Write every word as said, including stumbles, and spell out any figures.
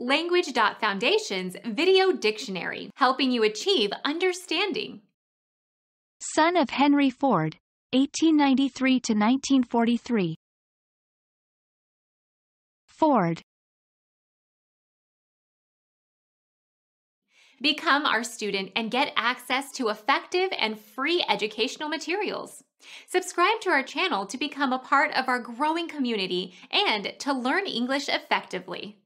Language.Foundation's Video Dictionary, helping you achieve understanding. Son of Henry Ford, eighteen ninety-three to nineteen forty-three. Ford. Become our student and get access to effective and free educational materials. Subscribe to our channel to become a part of our growing community and to learn English effectively.